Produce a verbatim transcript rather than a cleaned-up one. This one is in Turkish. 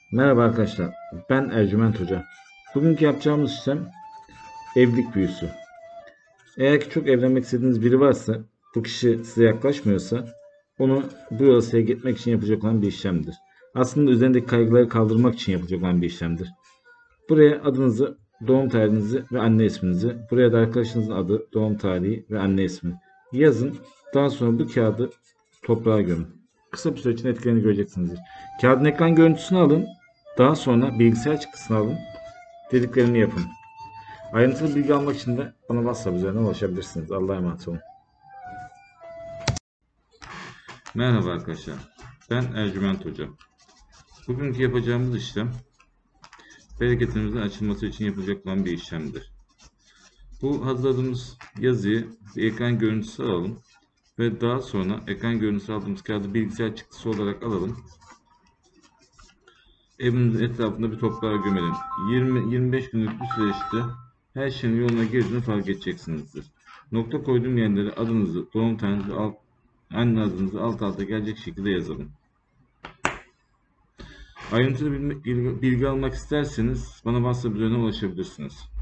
Merhaba arkadaşlar, ben Ercüment Hoca. Bugünkü yapacağımız işlem evlilik büyüsü. Eğer ki çok evlenmek istediğiniz biri varsa, bu kişi size yaklaşmıyorsa, onu bu yolaya gitmek için yapacak olan bir işlemdir. Aslında üzerindeki kaygıları kaldırmak için yapacak olan bir işlemdir. Buraya adınızı, doğum tarihinizi ve anne isminizi, buraya da arkadaşınızın adı, doğum tarihi ve anne ismi yazın. Daha sonra bu kağıdı toprağa gömün. Kısa bir süre için etkilerini göreceksiniz. Kağıdın ekran görüntüsünü alın. Daha sonra bilgisayar çıktısını alın. Dediklerimi yapın. Ayrıntılı bilgi almak için de bana WhatsApp üzerinden ulaşabilirsiniz. Allah'a emanet olun. Merhaba arkadaşlar. Ben Ercüment Hoca. Bugünkü yapacağımız işlem bereketimizin açılması için yapılacak olan bir işlemdir. Bu hazırladığımız yazıyı bir ekran görüntüsü alalım ve daha sonra ekran görüntüsü aldığımız kağıdı bilgisayar çıktısı olarak alalım. Evinizin etrafında bir toprağa gömelim. yirmi yirmi beş günlük bir süreçte her şeyin yoluna girdiğini fark edeceksinizdir. Nokta koyduğum yerlere adınızı, doğum tarihinizi, alt, anne adınızı alt alta gelecek şekilde yazalım. Ayrıntılı bilgi, bilgi almak isterseniz bana WhatsApp üzerinden ulaşabilirsiniz.